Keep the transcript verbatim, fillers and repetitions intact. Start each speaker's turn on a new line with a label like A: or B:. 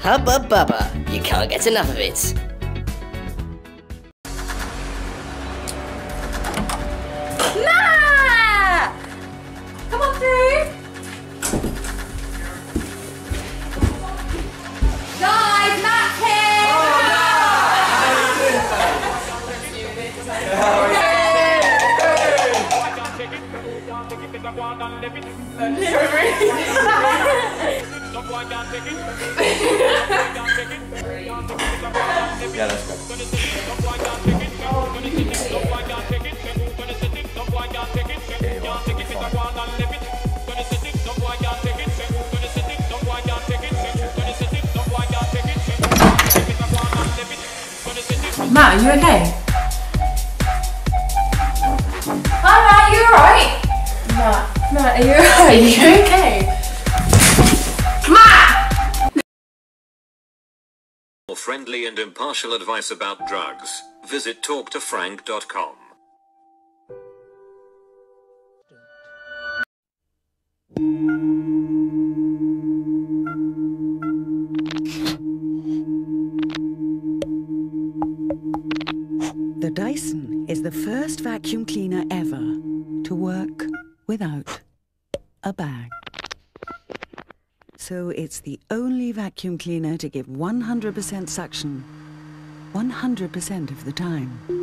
A: Hubba bubba, you can't get enough of it.
B: Ma! Come on through. Guys, Matt's here!
C: Yeah, that's good.
B: Matt, are you okay? Hi Matt, are you alright? Matt, Matt, are you alright? Are you okay? Matt!
D: For friendly and impartial advice about drugs, visit talk to frank dot com.
E: The Dyson is the first vacuum cleaner ever to work without a bag. So it's the only vacuum cleaner to give one hundred percent suction one hundred percent of the time.